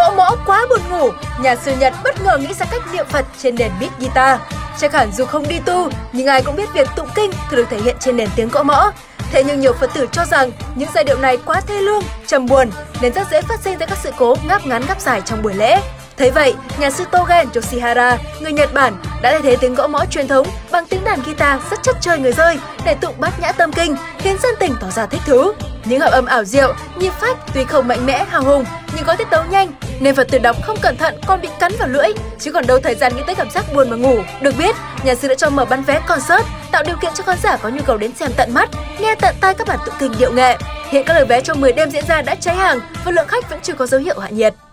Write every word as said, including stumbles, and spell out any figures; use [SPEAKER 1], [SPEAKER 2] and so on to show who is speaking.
[SPEAKER 1] gõ mõ quá buồn ngủ, nhà sư Nhật bất ngờ nghĩ ra cách niệm Phật trên nền beat guitar. Chắc hẳn dù không đi tu, nhưng ai cũng biết việc tụng kinh thường được thể hiện trên nền tiếng gõ mõ. Thế nhưng nhiều Phật tử cho rằng những giai điệu này quá thê lương, trầm buồn nên rất dễ phát sinh ra các sự cố ngáp ngắn ngáp dài trong buổi lễ. Thế vậy, nhà sư Togen Yoshihara, người Nhật Bản đã thay thế tiếng gõ mõ truyền thống bằng tiếng đàn guitar rất chất chơi người rơi để tụng bát nhã tâm kinh, khiến dân tình tỏ ra thích thú. Những hợp âm ảo diệu, nhịp phách tuy không mạnh mẽ hào hùng nhưng có tiết tấu nhanh nên Phật tử đọc không cẩn thận còn bị cắn vào lưỡi, chứ còn đâu thời gian nghĩ tới cảm giác buồn mà ngủ. Được biết, nhà sư đã cho mở bán vé concert, tạo điều kiện cho khán giả có nhu cầu đến xem tận mắt, nghe tận tai các bản tụng kinh điệu nghệ. Hiện các lời vé trong mười đêm diễn ra đã cháy hàng và lượng khách vẫn chưa có dấu hiệu hạ nhiệt.